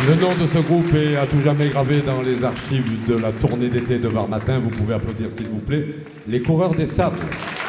Le nom de ce groupe est à tout jamais gravé dans les archives de la tournée d'été de Var Matin. Vous pouvez applaudir s'il vous plaît. Les Coureurs des Sables.